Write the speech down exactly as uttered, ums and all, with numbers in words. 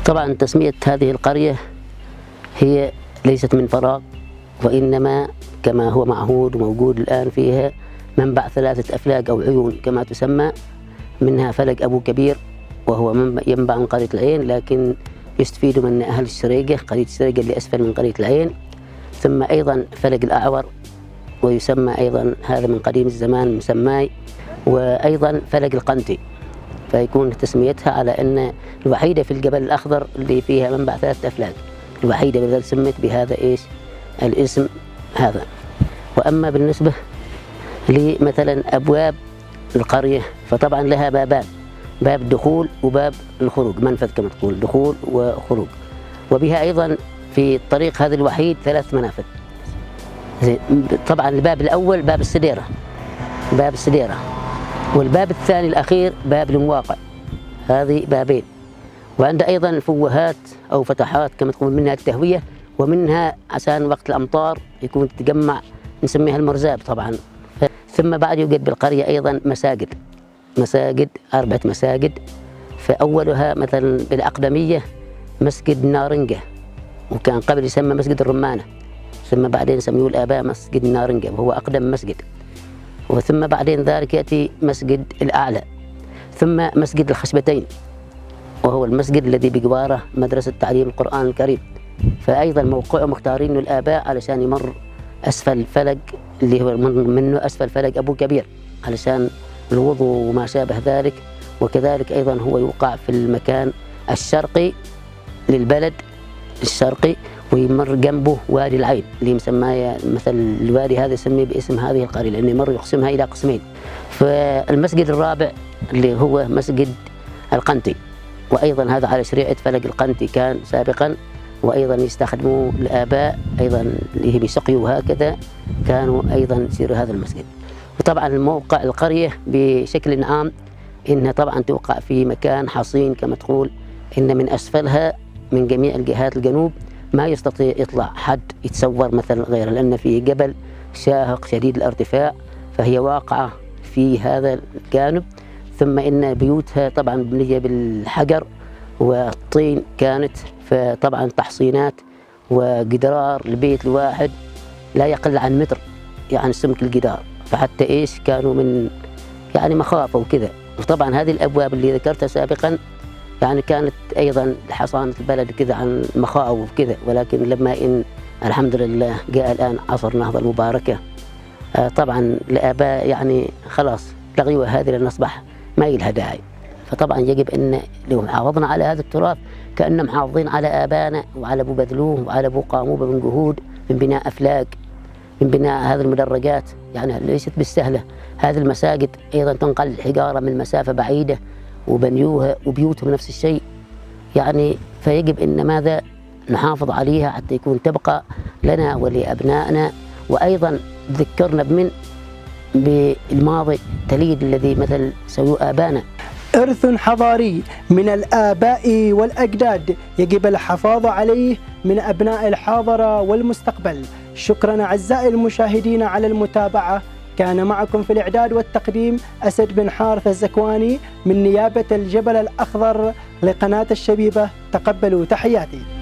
طبعا تسمية هذه القرية هي ليست من فراغ، وإنما كما هو معهود وموجود الآن فيها منبع ثلاثة أفلاك أو عيون كما تسمى، منها فلك أبو كبير وهو ينبع من قرية العين، لكن يستفيد من أهل السريقة، قرية السريقة اللي أسفل من قرية العين. ثم أيضا فلك الأعور ويسمى أيضا هذا من قديم الزمان مسماي، وأيضا فلك القنتي، فيكون تسميتها على أن الوحيدة في الجبل الأخضر اللي فيها منبع ثلاثة أفلاك، الوحيدة بذلك سمت بهذا إيش الاسم هذا. وأما بالنسبة لمثلا أبواب القرية فطبعا لها بابان، باب دخول وباب الخروج، منفذ كما تقول، دخول وخروج. وبها أيضا في الطريق هذا الوحيد ثلاث منافذ. طبعا الباب الأول باب السديرة، باب السديرة، والباب الثاني الأخير باب المواقع، هذه بابين. وعند أيضا فوهات أو فتحات كما تقول، منها التهوية ومنها عشان وقت الأمطار يكون تتجمع نسميها المرزاب طبعا. ثم بعد يوجد بالقرية أيضا مساجد، مساجد أربعة مساجد. فأولها مثلا بالأقدمية مسجد نارنجة، وكان قبل يسمى مسجد الرمانة، ثم بعدين سموه الآباء مسجد النارنجة وهو أقدم مسجد. وثم بعدين ذلك يأتي مسجد الأعلى، ثم مسجد الخشبتين وهو المسجد الذي بجواره مدرسة تعليم القرآن الكريم. فأيضا موقعه مختارينه الآباء علشان يمر أسفل فلق اللي هو منه أسفل فلق أبو كبير علشان الوضوء وما شابه ذلك. وكذلك أيضا هو يوقع في المكان الشرقي للبلد الشرقي، ويمر جنبه وادي العين اللي مسماه مثل الوادي هذا يسميه باسم هذه القرية لأنه يمر يقسمها إلى قسمين. فالمسجد الرابع اللي هو مسجد القنتي، وأيضا هذا على شريعة فلق القنتي كان سابقا، وأيضا يستخدموه الآباء أيضا اللي هي بسقيوا وهكذا كانوا أيضا يصيروا هذا المسجد. وطبعا الموقع القرية بشكل عام إنها طبعا توقع في مكان حصين كما تقول، إن من أسفلها من جميع الجهات الجنوب ما يستطيع يطلع حد يتصور مثلا غيرها، لأن في جبل شاهق شديد الارتفاع، فهي واقعة في هذا الجانب. ثم إن بيوتها طبعا مبنية بالحجر والطين كانت، فطبعا تحصينات وجدرار البيت الواحد لا يقل عن متر يعني سمك الجدار، فحتى إيش كانوا من يعني مخافة وكذا. وطبعا هذه الأبواب اللي ذكرتها سابقا يعني كانت أيضا لحصانة البلد كذا عن مخاوف وكذا، ولكن لما إن الحمد لله جاء الآن عصر النهضة المباركة آه طبعا الآباء يعني خلاص لغيوا هذه لأن أصبح ما يلها داعي. فطبعا يجب أن لو حافظنا على هذا التراث كأننا محافظين على آبائنا وعلى أبو بذلوه وعلى أبو قاموا من جهود من بناء أفلاك، من بناء هذه المدرجات، يعني ليست بالسهلة. هذه المساجد أيضا تنقل الحجارة من مسافة بعيدة وبنيوها وبيوتهم نفس الشيء يعني، فيجب أن ماذا نحافظ عليها حتى يكون تبقى لنا ولأبنائنا، وأيضا تذكرنا بمن بالماضي تليد الذي مثل سووا آبانا. إرث حضاري من الآباء والأجداد يجب الحفاظ عليه من أبناء الحاضر والمستقبل. شكرا أعزائي المشاهدين على المتابعة. كان معكم في الإعداد والتقديم أسد بن حارث الزكواني من نيابة الجبل الأخضر لقناة الشبيبة. تقبلوا تحياتي.